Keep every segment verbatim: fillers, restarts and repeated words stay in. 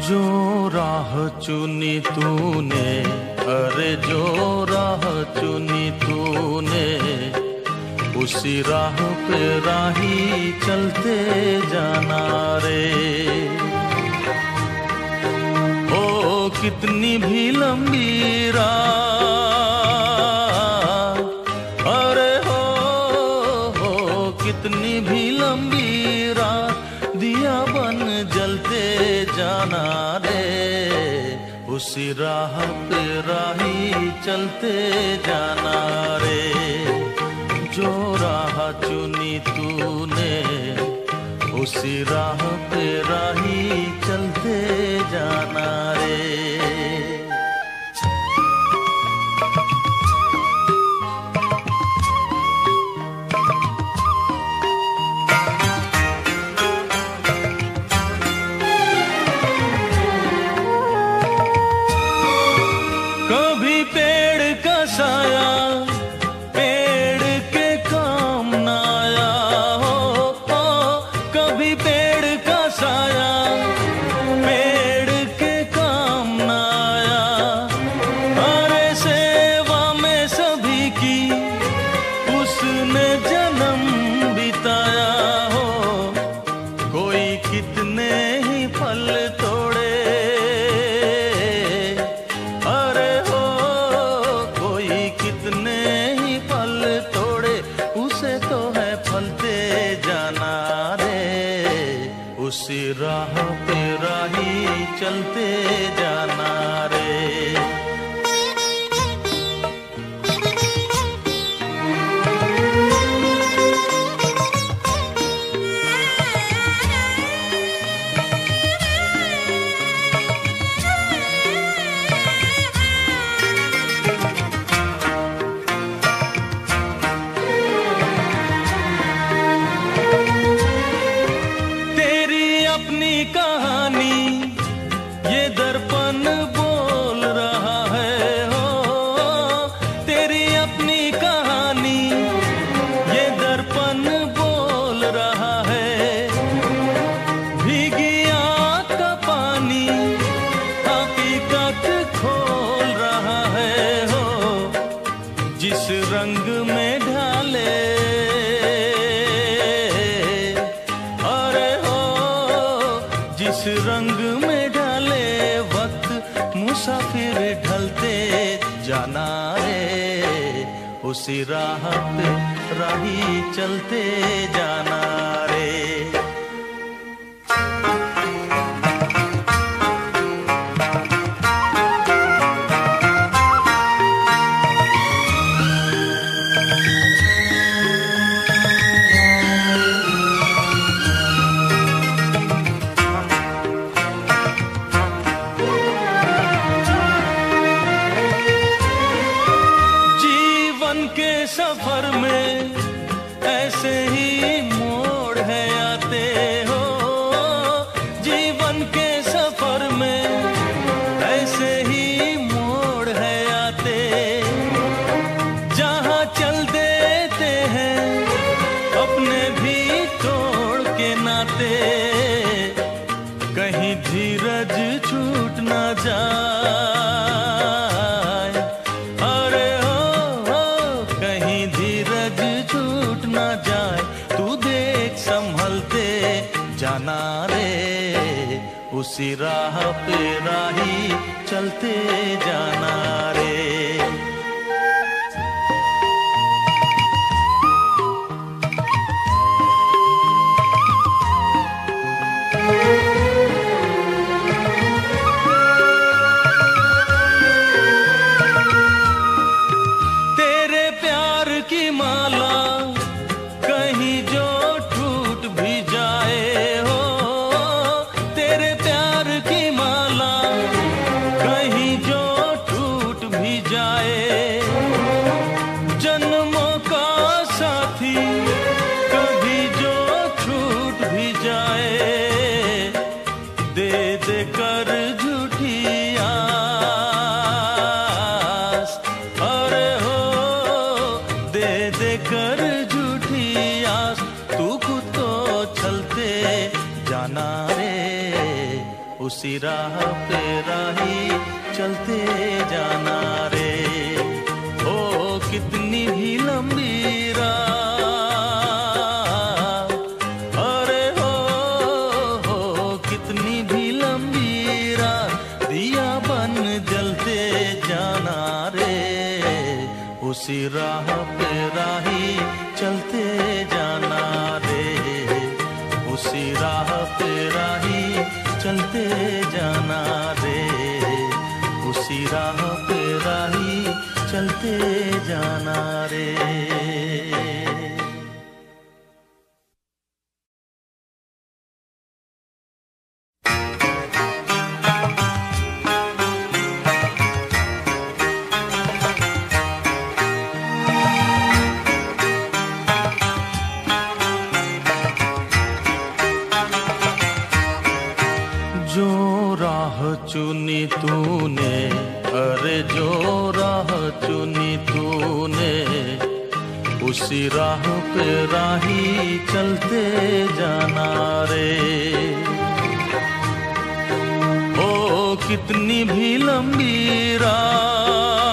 जो राह चुनी तूने, अरे जो राह चुनी तूने, उसी राह पे राही चलते जाना रे। ओ कितनी भी लंबी राह, अरे हो हो कितनी भी लंबी राह, दिया बन जलते जाना रे। उसी राह पे राही चलते जाना रे। जो राह चुनी तूने, उसी राह पे राही चलते जाना रे। कभी पेड़ का साया पेड़ के काम न आया हो, हो कभी पेड़ का साया पेड़ के काम न आया। अरे सेवा में सभी की उसने जन्म बिताया हो। कोई कितने ही फल तोड़े, कितने ही फल तोड़े, उसे तो है फलते जाना रे। उसी राह पे राही चलते जाना रे। अपनी कहानी ये दर्पण बोल रहा है हो, तेरी अपनी कहानी ये दर्पण बोल रहा है। भीगी आँख का पानी हकीकत खोल रहा है हो। जिस रंग में ढाले जिस रंग में ढले वक्त, मुसाफिर ढलते जाना रे। उसी राह पे राही चलते जाना रे। के सफर में ऐसे ही मोड़ है आते हो। जीवन के सफर में ऐसे ही मोड़ है आते। जहाँ चल देते हैं अपने भी तोड़ के नाते। कहीं धीरज छूट ना जाए, जाए तू देख संभलते जाना रे। उसी राह पे राही चलते जाना रे। तेरे प्यार की माला कहीं जो टूट भी जाए हो, तेरे प्यार की माला कहीं जो टूट भी जाए। जन्मों का साथी कभी जो छूट भी जाए। दे दे कर झूठी आस, अरे हो दे दे कर झूठी आस, तू खुद को छलते जाना रे। उसी राह पे राही चलते जाना रे। ओ कितनी भी लंबी राह, अरे हो हो कितनी भी लंबी राह, दिया बन जलते जाना रे। उसी राह पे राही चलते जाना रे। उसी राह पे राही चलते जाना रे। उसी राह पे राही चलते जाना रे। चुनी तूने, अरे जो राह चुनी तूने, उसी राह पे राही चलते जाना रे। ओ कितनी भी लंबी राह,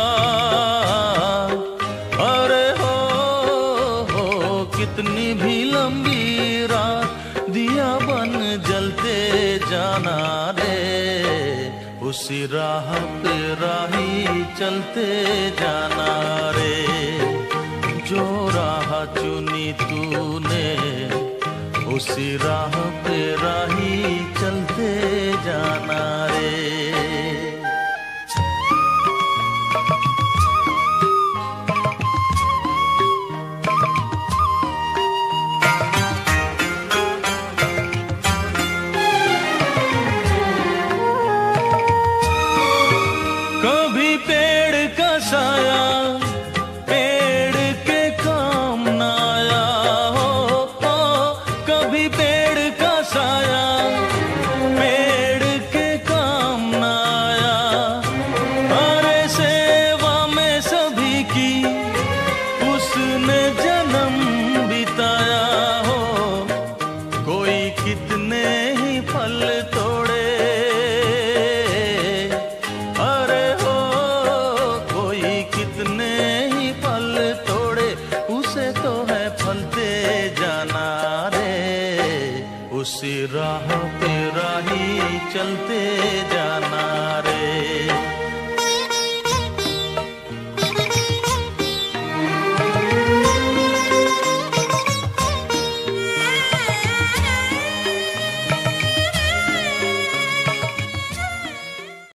अरे हो हो कितनी भी लंबी राह, दिया बन जलते जाना रे। उसी राह पे राही चलते जाना रे। जो राह चुनी तूने, उसी राह पे राही चलते जाना रे। उसी राह पे राही चलते जाना रे।